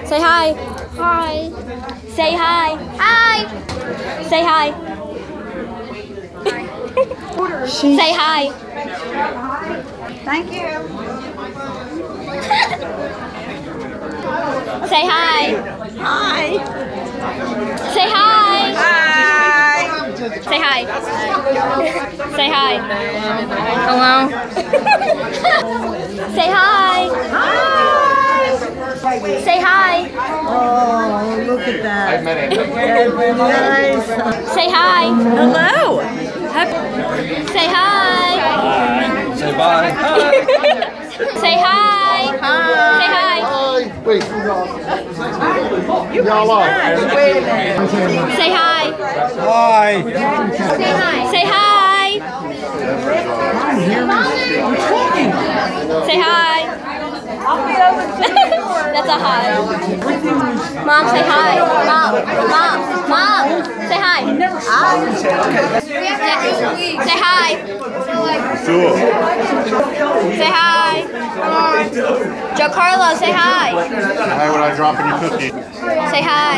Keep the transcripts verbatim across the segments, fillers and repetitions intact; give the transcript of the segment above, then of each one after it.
Say hi. Hi. Say hi. Hi. Say hi. Say hi. Thank you. Say hi. Hi. Say hi. Hi. Say hi. Say hi. Hello. Say hi. Hi. Say hi. Oh, look at that. I've met him. That's nice. Say hi. Hello. Say hi. Say bye. Say hi. Say hi. Wait. Y'all are. Wait a minute. Say hi. Hi. Say hi. Say hi. Say hi. That's a hi. Mom, say hi. Mom, mom, mom, say hi. Say hi. Sure. Say hi. Joe Carlo, say hi. Hi, when I drop in your cookie. Say hi.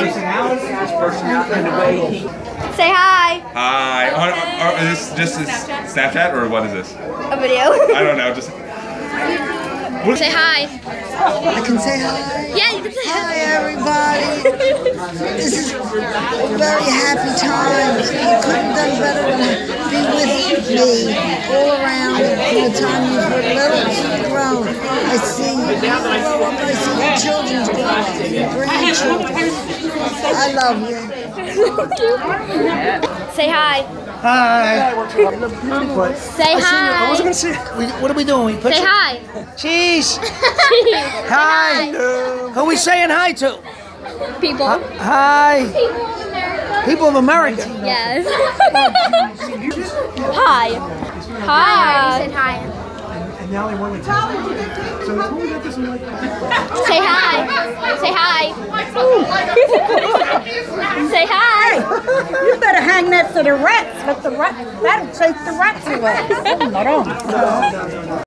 Say hi. Hi. Oh, oh, is this just a Snapchat or what is this? A video. I don't know. Just. Say hi. I can say hi. Yeah, you can say Hi, hi. everybody. This is a very happy time. You couldn't have done better than be with me all around from the time you were little to you grown. I see you grow up. I see your children's grow up, your grandchildren. I love you. Say hi. Hi. Say hi. I wasn't gonna say. We, what are we doing? We put Say you- hi. Cheese. Hi. Hi. Who are we saying hi to? People. Hi. People of America. Yes. Hi. Hi. Said hi. And now they want to. So who doesn't like Say hi. Say hi. Say hi. You better hang that to the rats. Let the rat. That'll chase the rats away.